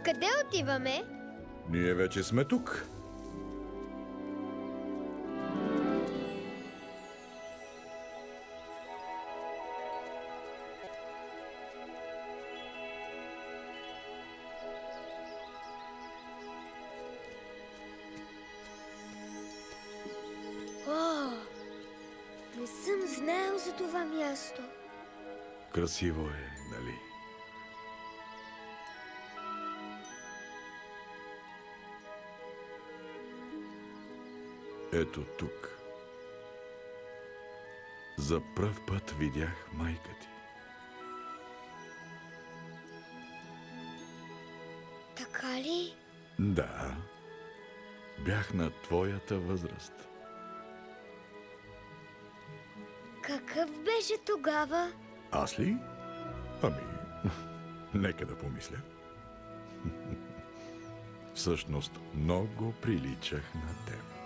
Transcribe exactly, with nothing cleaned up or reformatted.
Къде отиваме? Ние вече сме тук. О, не съм знаел за това място. Красиво е, нали? Ето тук. За пръв път видях майка ти. Така ли? Да. Бях на твоята възраст. Какъв беше тогава? Аз ли? Ами, нека да помисля. Всъщност, много приличах на теб.